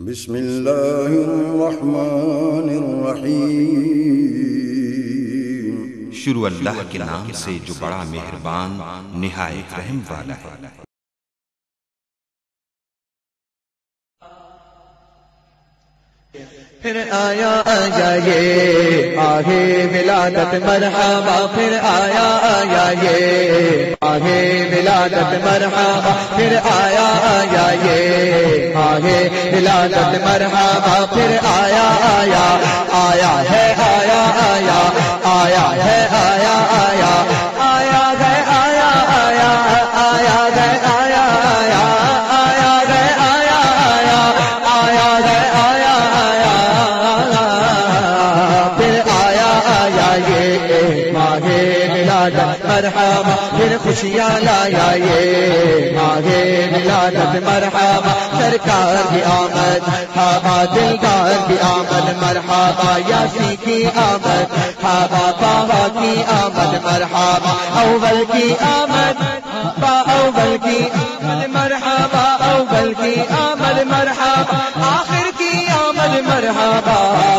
بسم اللہ الرحمن الرحیم۔ شروع اللہ کے نام سے جو بڑا مہربان نہایت رحم والا ہے۔ پھر آیا یہ آگے ولادت مرحبا، پھر آیا یہ آگے ولادت مرحبا، پھر آیا یہ آگے ولادت مرحبا، پھر آیا ہے آیا ہے آیا گئے مرحبا، پھر خوشیاں لایا یہ آگے ولادت مرحبا، سرکار کی آمد ہابا، دلدار کی آمد مرحبا، یاسی کی آمد ہابا، بابا کی آمد مرحبا، اول کی آمد اول کی آمد مرحبا، اول کی آمد مرحبا، آخر کی آمد مرحبا،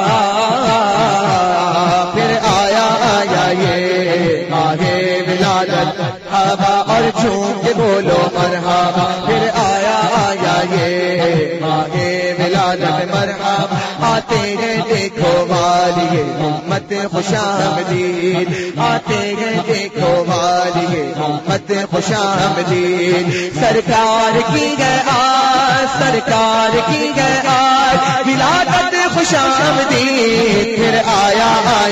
پھر آیا یہ آگے ولادت مرحبا، اور جھوم کے بولو مرحبا، پھر آیا یہ آگے ولادت مرحبا، آتے ہیں دیکھو والی امت خوش آمدید، آتے ہیں دیکھو والی امت خوش آمدید، سرکار کی گئے آج، سرکار کی گئے آج ولادت خوش آمدید، پھر آیا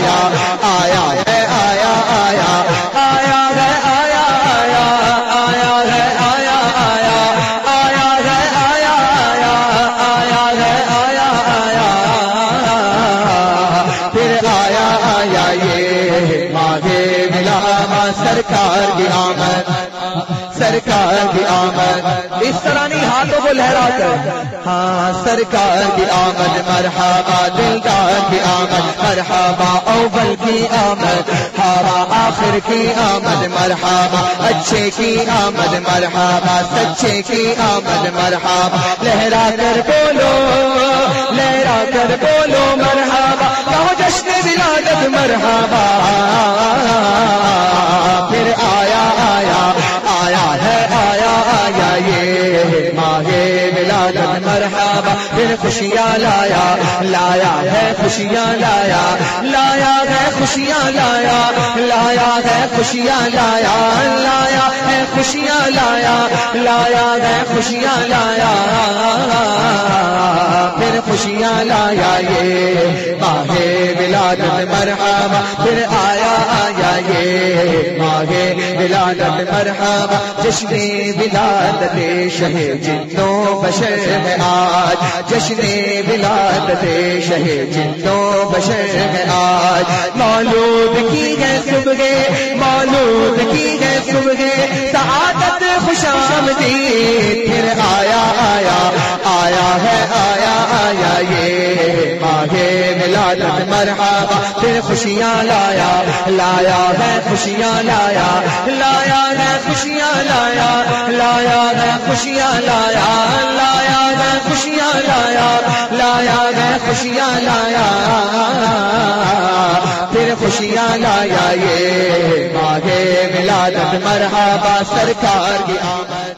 سرکار کی آمد، سرکار کی آمد، اس طرح نہیں ہاتھوں کو لہرا کر، ہاں سرکار کی آمد مرحبا، دلدار کی آمد مرحبا، اول کی آمد ہابا، آخر کی آمد مرحبا، اچھے کی آمد مرحبا، سچے کی آمد مرحبا، لہرا کر بولو مرحبا، کہو جشن ولادت مرحبا، پھر آیا یہ ماہ ولادت مرحبا، پھر خوشیاں لایا ہے خوشیاں لایا ہے خوشیاں لایا ہے خوشیاں لایا ہے خوشیاں لایا ہے خوشیاں لایا، پھر خوشیاں لایا یہ ماہ ولادت مرحبا، پھر آیا یہ ماہ ولادت مرحبا، جشن ولادت شہ جنوں بشر ہے آج، جشن ولادت شہ جنوں بشر ہے آج، مولود کی ہے صبح، مولود کی ہے صبح، سعادت خوش آمدید، پھر آیا ہے یہ ماہ ولادت مرحبا، پھر خوشیاں لایا ہے خوشیاں لایا ہے خوشیاں لایا ہے خوشیاں لایا ہے خوشیاں ہے خوشیاں لایا، پھر خوشیاں لایا یہ ماہ ولادت مرحبا، سرکار کی آمد۔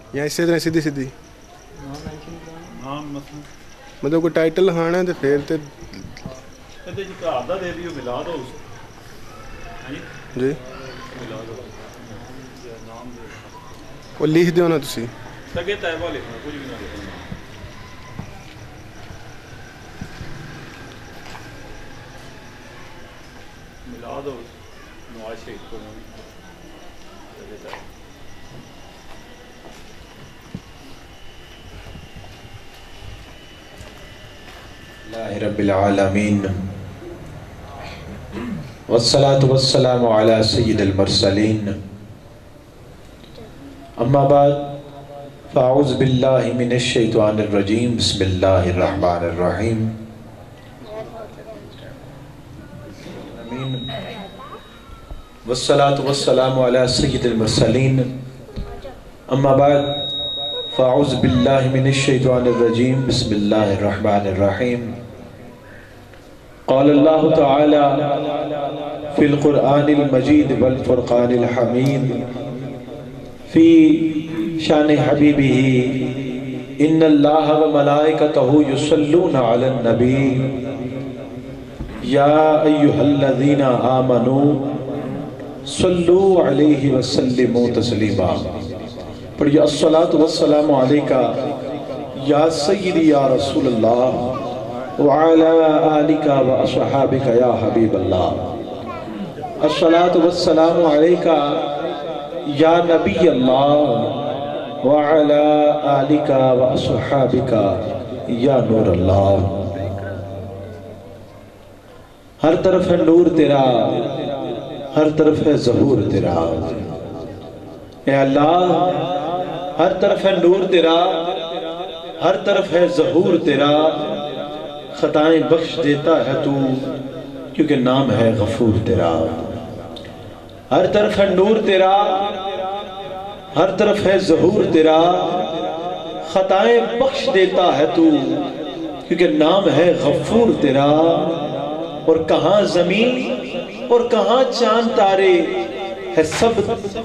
یا اسی طرح سیدھی سیدھی مطلب کوئی ٹائٹل لکھانا ہے تو پھر تے جی وہ لکھ دیو نا تسی اللہ رب العالمین والصلاة والسلام على سید المرسلین اما بعد فاعوذ باللہ من الشیطان الرجیم بسم اللہ الرحمن الرحیم والصلاة والسلام على سید المرسلین اما بعد فاعوذ باللہ من الشیطان الرجیم بسم اللہ الرحمن الرحیم قال اللہ تعالی فی القرآن المجید والفرقان الحمید فی شان حبیبہ ان اللہ وملائکتہ یصلون علی النبی یا ایہا الذین آمنوا صلو علیہ وسلموا تسلیما پڑھئے الصلاة والسلام علیکہ یا سیدی یا رسول اللہ وعلى آلك وأصحابك يا حبيب الله الصلاة والسلام عليك يا نبي الله وعلى آلك وأصحابك يا نور الله ہر طرف ہے نور تیرا ہر طرف ہے ظہور تیرا اے اللہ ہر طرف ہے نور تیرا ہر طرف ہے ظہور تیرا خطائیں بخش دیتا ہے تو کیونکہ نام ہے غفور تیرا ہر طرف ہے نور تیرا ہر طرف ہے ظہور تیرا خطائیں بخش دیتا ہے تو کیونکہ نام ہے غفور تیرا اور کہاں زمین اور کہاں چاند تارے ہے سب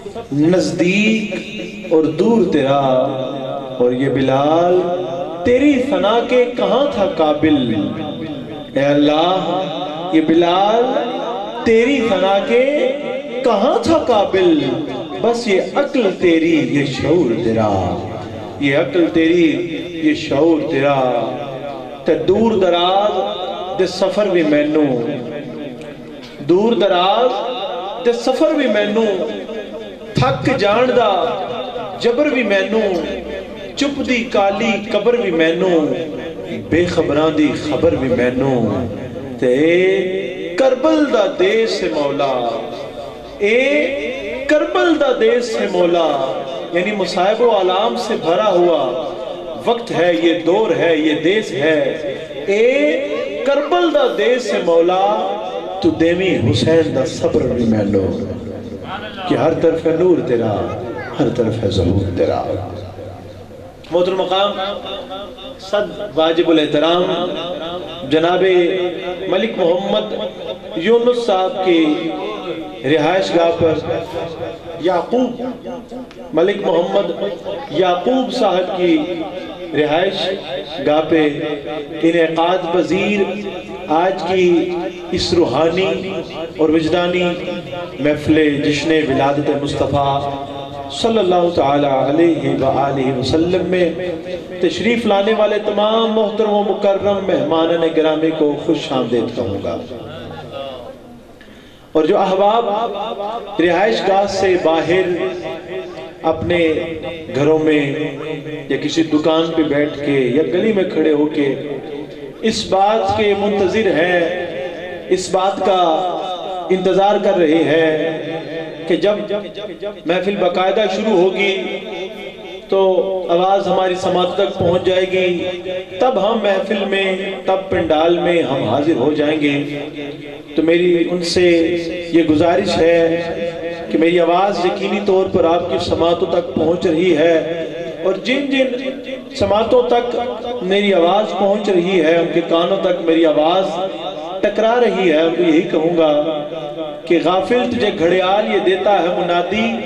نزدیک اور دور تیرا اور یہ بلال تیری ثنا کے کہاں تھا قابل اے اللہ یہ بلال تیری ثنا کے کہاں تھا قابل بس یہ عقل تیری یہ شعور تیرا یہ عقل تیری یہ شعور تیرا تے دور دراز دے سفر بھی مینوں دور دراز دے سفر بھی مینوں تھک جان دا جبر بھی مینوں چپ دی کالی قبر بھی مینوں بے خبران دی خبر بھی مینوں تے کربل دا دیس سے مولا اے کربل دا دیس سے مولا یعنی مصائب و علام سے بھرا ہوا وقت ہے یہ دور ہے یہ دیس ہے اے کربل دا دیس سے مولا تو دیمی حسین دا صبر بھی مینوں کہ ہر طرف ہے نور تیرا ہر طرف ہے ظہور تیرا محترم مقام صد واجب الاحترام جناب ملک محمد یونس صاحب کی رہائش گاہ پر یعقوب ملک محمد یعقوب صاحب کی رہائش گاہ پہ انعقاد پذیر آج کی اس روحانی اور وجدانی محفل جشن ولادت مصطفیٰ صلی اللہ تعالی علیہ وآلہ وسلم میں تشریف لانے والے تمام محترم و مکرم مہمانان گرامی کو خوش آمدید کہوں گا اور جو احباب رہائش گاہ سے باہر اپنے گھروں میں یا کسی دکان پہ بیٹھ کے یا گلی میں کھڑے ہو کے اس بات کے منتظر ہیں اس بات کا انتظار کر رہے ہیں کہ جب محفل باقاعدہ شروع ہوگی تو آواز ہماری سماعت تک پہنچ جائے گی تب ہم محفل میں تب پنڈال میں ہم حاضر ہو جائیں گے تو میری ان سے یہ گزارش ہے کہ میری آواز یقینی طور پر آپ کی سماعتوں تک پہنچ رہی ہے اور جن جن سماعتوں تک میری آواز پہنچ رہی ہے ان کے کانوں تک میری آواز ٹکرا رہی ہے ان کو یہی کہوں گا کہ غافل تجھے گھڑیال یہ دیتا ہے منادی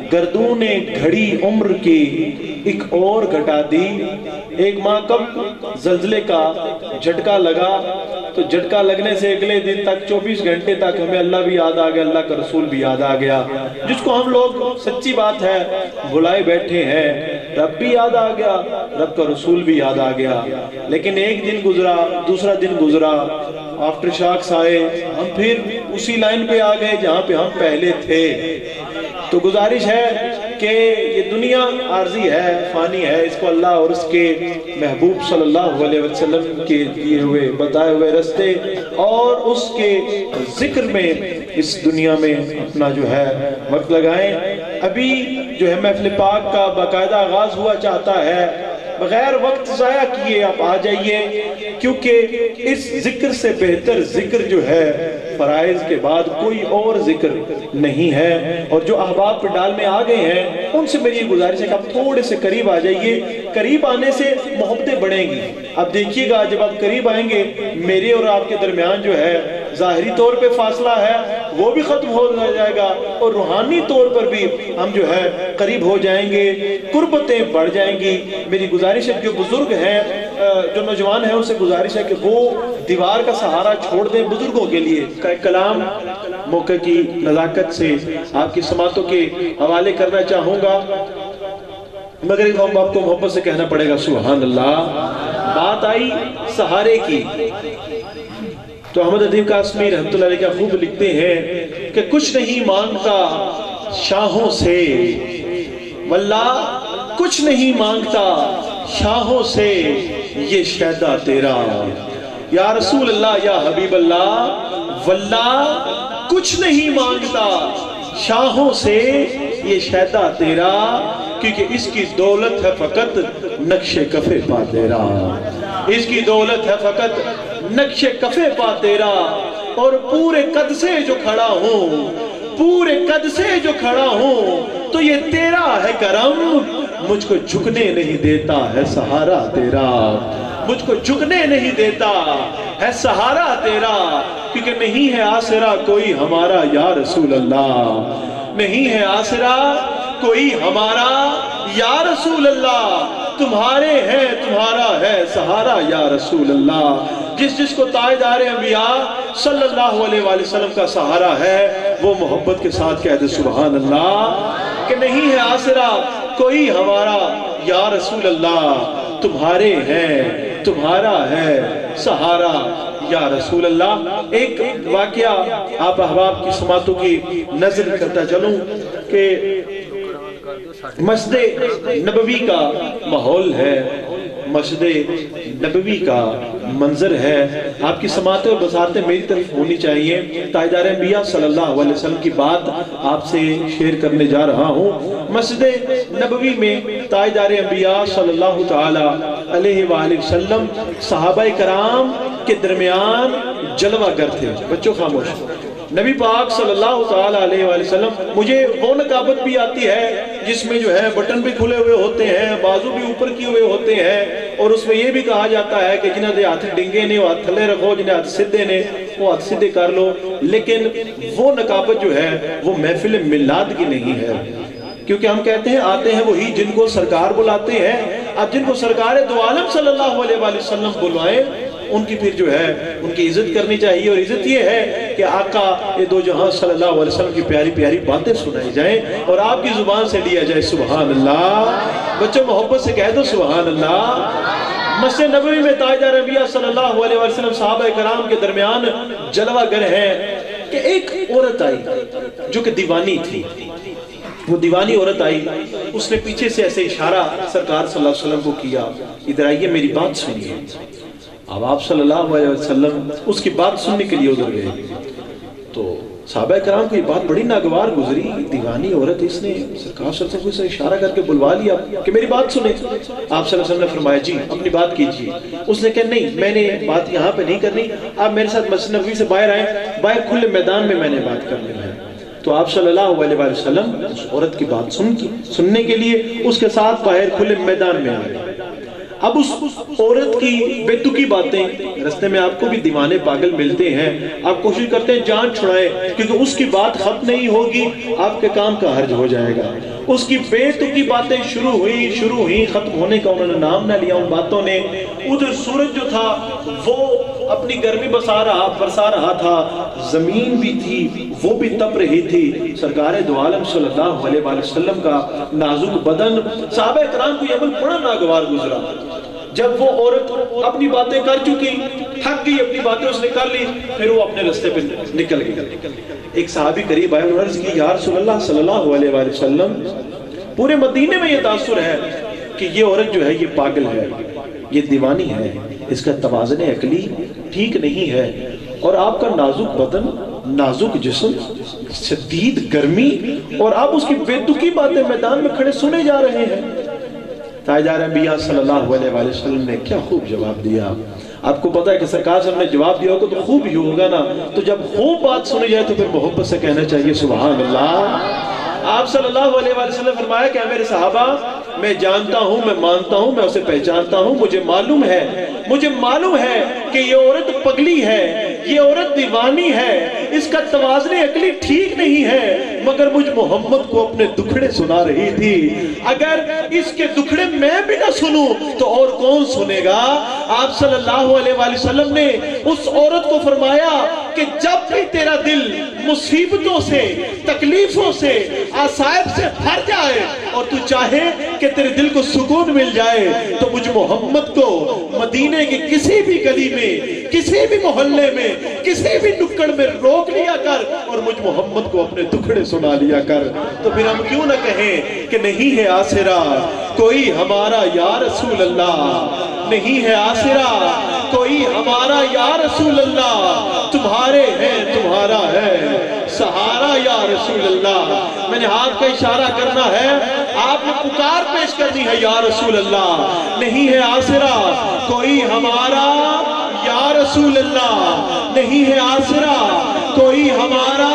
گردون گھڑی عمر کی ایک اور گھٹا دی۔ ایک ماہ کب زلزلے کا جھٹکا لگا تو جھٹکا لگنے سے اگلے دن تک 24 گھنٹے تک ہمیں اللہ بھی یاد آ گیا، اللہ کا رسول بھی یاد آ گیا، جس کو ہم لوگ سچی بات ہے بھلائے بیٹھے ہیں۔ رب بھی یاد آ گیا، رب کا رسول بھی یاد آ گیا، لیکن ایک دن گزرا، دوسرا دن گزرا، آفٹر شاکس آئے، ہم پھر اسی لائن پہ آ گئے جہاں پہ ہم پہلے تھے۔ تو گزارش ہے کہ یہ دنیا عارضی ہے، فانی ہے، اس کو اللہ اور اس کے محبوب صلی اللہ علیہ وسلم کے دیے ہوئے بتائے ہوئے رستے اور اس کے ذکر میں اس دنیا میں اپنا جو ہے وقت لگائیں۔ ابھی جو ہے محفل پاک کا باقاعدہ آغاز ہوا چاہتا ہے، بغیر وقت ضائع کیے آپ آ جائیے، کیونکہ اس ذکر سے بہتر ذکر جو ہے فرائض کے بعد کوئی اور ذکر نہیں ہے۔ اور جو احباب پنڈال میں آ گئے ہیں ان سے میری گزارش ہے کہ آپ تھوڑے سے قریب آ جائیے، قریب آنے سے محبتیں بڑھیں گی۔ اب دیکھیے گا جب آپ قریب آئیں گے میرے اور آپ کے درمیان جو ہے ظاہری طور پہ فاصلہ ہے وہ بھی ختم ہو جائے گا، اور روحانی طور پر بھی ہم جو ہے قریب ہو جائیں گے، قربتیں بڑھ جائیں گی۔ میری گزارش ہے جو بزرگ ہیں، جو نوجوان ہیں، ان سے گزارش ہے کہ وہ دیوار کا سہارا چھوڑ دیں بزرگوں کے لیے۔ کا ایک کلام موقع کی نزاکت سے آپ کی سماعتوں کے حوالے کرنا چاہوں گا، مگر ہم آپ کو محبت سے کہنا پڑے گا سبحان اللہ۔ بات آئی سہارے کی تو احمد ادیب قاسمی رحمۃ اللہ علیہ کیا خوب لکھتے ہیں کہ کچھ نہیں مانگتا شاہوں سے، واللہ کچھ نہیں مانگتا شاہوں سے یہ شیدا تیرا، یا رسول اللہ یا حبیب اللہ، واللہ کچھ نہیں مانگتا شاہوں سے یہ شیدا تیرا، کیونکہ اس کی دولت ہے فقط نقش کفے پا تیرا، اس کی دولت ہے فقط نقش کفے پا تیرا، اور پورے قد سے جو کھڑا ہوں، پورے قد سے جو کھڑا ہوں تو یہ تیرا ہے کرم، مجھ کو جھکنے نہیں دیتا ہے سہارا تیرا، مجھ کو جھکنے نہیں دیتا ہے سہارا تیرا، کیونکہ نہیں ہے آسرا کوئی ہمارا یا رسول اللہ، نہیں ہے آسرا کوئی ہمارا یا رسول اللہ، تمہارے ہیں تمہارا ہے سہارا یا رسول اللہ۔ جس جس کو تاجدار انبیاء صلی اللہ علیہ وآلہ وسلم کا سہارا ہے وہ محبت کے ساتھ کہہ دے سبحان اللہ، کہ نہیں ہے آسرا کوئی ہمارا یا رسول اللہ، تمہارے ہیں تمہارا ہے سہارا یا رسول اللہ۔ ایک واقعہ آپ احباب کی سماعتوں کی نظر کرتا چلوں کہ مسجد نبوی کا ماحول ہے، مسجد نبوی کا منظر ہے، آپ کی سماعتیں اور بساطیں میری طرف ہونی چاہیے۔ تاجدار انبیاء صلی اللہ علیہ وسلم کی بات آپ سے شیئر کرنے جا رہا ہوں۔ مسجد نبوی میں تاجدار انبیاء صلی اللہ تعالی علیہ وآلہ وسلم صحابہ کرام کے درمیان جلوہ گر تھے۔ بچوں خاموش، نبی پاک صلی اللہ تعالی علیہ وآلہ وسلم، مجھے وہ نقابت بھی آتی ہے جس میں جو ہے بٹن بھی کھلے ہوئے ہوتے ہیں، بازو بھی اوپر کیے ہوئے ہوتے ہیں، اور اس میں یہ بھی کہا جاتا ہے کہ جنہاں دے ہاتھ ڈنگے نے وہ ہاتھ تھلے رکھو، جنہیں ہاتھ سدھے نے وہ ہاتھ سدھے کر لو، لیکن وہ نقابت جو ہے وہ محفل میلاد کی نہیں ہے، کیونکہ ہم کہتے ہیں آتے ہیں وہی جن کو سرکار بلاتے ہیں۔ اب جن کو سرکار دو عالم صلی اللہ علیہ وآلہ وسلم بلوائیں ان کی پھر جو ہے ان کی عزت کرنی چاہیے، اور عزت یہ ہے کہ آقا یہ دو جہاں صلی اللہ علیہ وسلم کی پیاری پیاری باتیں سنائی جائیں اور آپ کی زبان سے لیا جائے سبحان اللہ۔ بچوں محبت سے کہہ دو سبحان اللہ۔ مسجد نبوی میں تاجدار انبیاء صلی اللہ علیہ وسلم صحابہ کرام کے درمیان جلوہ گر ہے کہ ایک عورت آئی جو کہ دیوانی تھی، وہ دیوانی عورت آئی، اس نے پیچھے سے ایسے اشارہ سرکار صلی اللہ علیہ وسلم کو کیا، ادھر آئیے میری بات سنیے۔ اب آپ صلی اللہ علیہ وسلم اس کی بات سننے کے لیے ادھر گئے تو صحابہ کرام کو یہ بات بڑی ناگوار گزری، دیوانی عورت، اس نے سرکار صلی اللہ علیہ وسلم کو اشارہ کر کے بلوا لیا کہ میری بات سنیں۔ آپ صلی اللہ علیہ وسلم نے فرمایا جی اپنی بات کیجیے۔ اس نے کہا نہیں میں نے بات یہاں پہ نہیں کرنی، آپ میرے ساتھ مسجد نبوی سے باہر آئیں، باہر کھلے میدان میں نے بات کرنی ہے۔ تو آپ صلی اللہ علیہ وسلم اس عورت کی بات سننے کے لیے اس کے ساتھ باہر کھلے میدان میں آئے۔ اب اس عورت کی بے تکی باتیں، رستے میں آپ کو بھی دیوانے پاگل ملتے ہیں، آپ کوشش کرتے ہیں جان چھڑائیں کیونکہ اس کی بات ختم نہیں ہوگی، آپ کے کام کا حرج ہو جائے گا۔ اس کی بیتکی باتیں شروع ہوئی ختم ہونے کا انہوں نے نام نہ لیا ان باتوں نے. ادھر سورج جو تھا وہ اپنی گرمی برسا رہا تھا, زمین بھی تھی وہ بھی تپ رہی تھی. سرکار دو عالم صلی اللہ علیہ وآلہ وسلم کا نازک بدن, صحابہ کرام کو یہ عمل بڑا ناگوار گزرا. جب وہ عورت اپنی باتیں کر چکی, تھک گئی, اپنی باتیں اس نے کر لی, پھر وہ اپنے رستے پہ نکل گئی. ایک صحابی قریب آئے, انہوں نے عرض کی یا رسول اللہ صلی اللہ علیہ وآلہ وسلم, پورے مدینے میں یہ تاثر ہے کہ یہ عورت جو ہے یہ پاگل ہے, یہ دیوانی ہے, اس کا توازن عقلی ٹھیک نہیں ہے, اور آپ کا نازک بدن, نازک جسم, شدید گرمی, اور آپ اس کی بے دکھی باتیں میدان میں کھڑے سنے جا رہے ہیں. تاجدار انبیاء صلی اللہ علیہ وآلہ وسلم نے کیا خوب جواب دیا. آپ کو پتا ہے کہ سرکار صاحب نے جواب دیا ہوگا تو خوب ہی ہوگا نا, تو جب خوب بات سنی جائے تو پھر محبت سے کہنا چاہیے سبحان اللہ. آپ صلی اللہ علیہ وآلہ وسلم فرمایا کہ میرے صحابہ, میں جانتا ہوں, میں مانتا ہوں, میں اسے پہچانتا ہوں, مجھے معلوم ہے کہ یہ عورت پگلی ہے, یہ عورت دیوانی ہے, اس کا توازن عقلی ٹھیک نہیں ہے, مگر مجھ محمد کو اپنے دکھڑے سنا رہی تھی. اگر اس کے دکھڑے میں بھی نہ سنوں تو اور کون سنے گا. آپ صلی اللہ علیہ وآلہ وسلم نے اس عورت کو فرمایا کہ جب بھی تیرا دل مصیبتوں سے, تکلیفوں سے, آصائب سے بھر جائے اور تو چاہے کہ تیرے دل کو سکون مل جائے, تو مجھ محمد کو مدینے کی کسی بھی گلی میں, کسی بھی محلے میں, کسی بھی نکڑ میں روک لیا کر اور مجھ محمد کو اپنے دکھڑے سنا لیا کر. تو پھر ہم کیوں نہ کہیں کہ نہیں ہے آسرا کوئی ہمارا یا رسول اللہ, نہیں ہے آسرا کوئی ہمارا یا رسول اللہ, تمہارے ہیں تمہارا ہے سہارا یا رسول اللہ. میں نے ہاتھ کا اشارہ کرنا ہے, آپ نے پکار پیش کرنی ہے یا رسول اللہ. نہیں ہے آسرا کوئی ہمارا یا رسول اللہ, نہیں ہے آسرا کوئی ہمارا,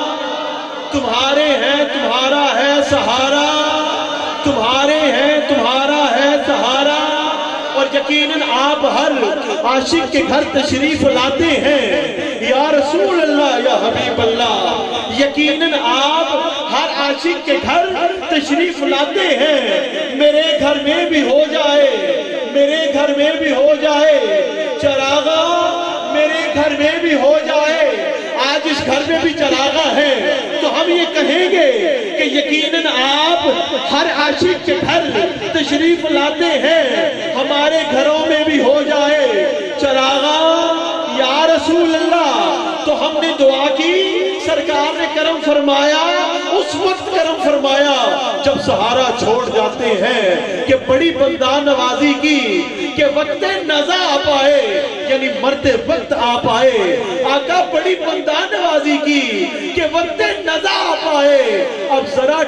تمہارے ہیں تمہارا ہے سہارا, تمہارے ہیں تمہارا ہے سہارا. اور یقیناً آپ ہر عاشق کے گھر تشریف لاتے ہیں یا رسول اللہ یا حبیب اللہ. یقیناً آپ ہر عاشق کے گھر تشریف لاتے ہیں. میرے گھر میں بھی ہو جائے, میرے گھر میں بھی ہو جائے چراغا, میرے گھر میں بھی ہو جائے. آج اس گھر میں بھی چراغا ہے تو ہم یہ کہیں گے کہ یقیناً آپ ہر عاشق کے گھر تشریف لاتے ہیں. ہمارے گھروں میں بھی ہو جائے چراغا یا رسول اللہ. تو ہم نے دعا کی, سرکار نے کرم فرمایا, اس وقت کرم فرمایا جب سہارا چھوڑ جاتے ہیں کہ بڑی بندہ نوازی کی کہ وقت نزا آ پائے, یعنی مرتے وقت آ پائے. آقا بڑی بندہ نوازی کی کہ وقت نزا آ پائے. اب ذرا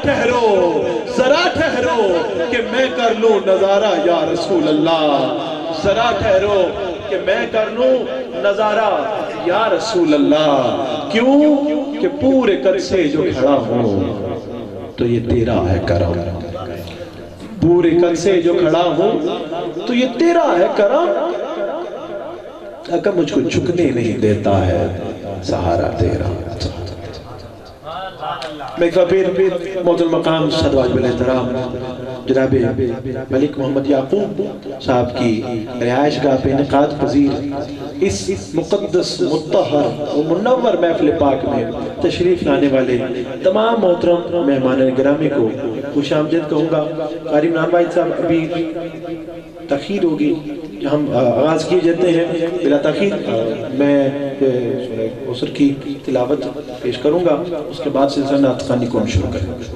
ٹھہرو کہ میں کر لوں نظارہ یا رسول اللہ, ذرا ٹھہرو کہ میں کر لوں نظارہ یا رسول اللہ. کیوں کہ پورے قد سے جو کھڑا ہوں تو یہ تیرا ہے کرم, پورے قد سے جو کھڑا ہوں تو یہ تیرا ہے کرم. اگر مجھ کو جھکنے نہیں دیتا ہے سہارا تیرا. میں ایک پھر محترم مقام صدر واجب الاحترام جناب ملک محمد یعقوب صاحب کی رہائش گاہ پہ انعقاد پذیر اس مقدس مطہر و منور محفل پاک میں تشریف لانے والے تمام محترم مہمان گرامی کو خوش آمدید کہوں گا. قاری عمران بھائی صاحب ابھی تاخیر ہوگی, ہم آغاز کیے جاتے ہیں بلا تاخیر. میں عصر کی تلاوت پیش کروں گا, اس کے بعد سلسلہ نعت خوانی کو ہم شروع کریں گے.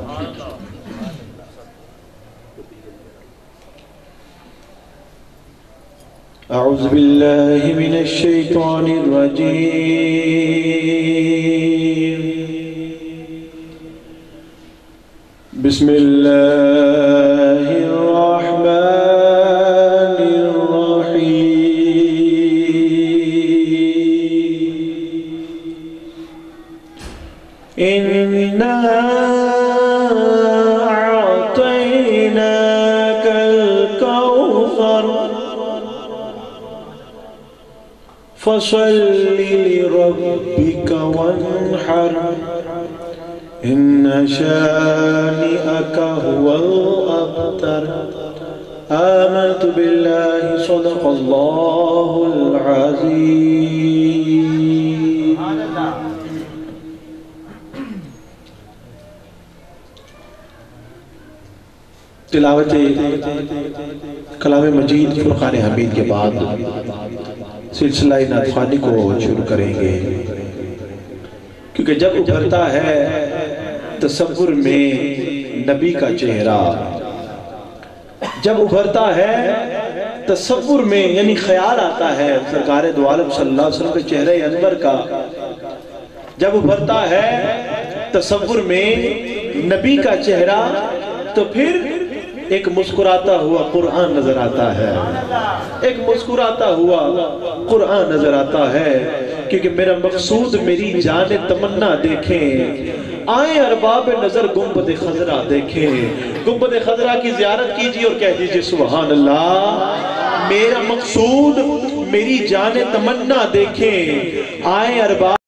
اعوذ باللہ من الشیطان الرجیم, بسم اللہ الرحمن إِنَّا أَعْطَيْنَاكَ الْكَوْثَرَ فَصَلِّ لِرَبِّكَ وَانْحَرْ إن شانئك هو الأبتر آمنت بالله صدق الله العظيم. تلاوت کلام مجید فرقان حمید کے بعد سلسلہ نعت خوانی کو شروع کریں گے، کیونکہ جب ابھرتا ہے تصور میں نبی کا چہرہ، جب ابھرتا ہے تصور میں یعنی خیال آتا ہے سرکار دو عالم صلی اللہ علیہ وسلم کے چہرہ انور کا، جب ابھرتا ہے تصور میں نبی کا چہرہ تو پھر ایک مسکراتا ہوا قرآن نظر آتا ہے، ایک مسکراتا ہوا قرآن نظر آتا ہے، کیونکہ میرا مقصود میری جان تمنا دیکھیں، آئیں ارباب نظر گنبد خضرا دیکھیں، گنبد خضرا کی زیارت کیجئے اور کہہ دیجئے سبحان اللہ، میرا مقصود میری جان تمنا دیکھیں، آئیں ارباب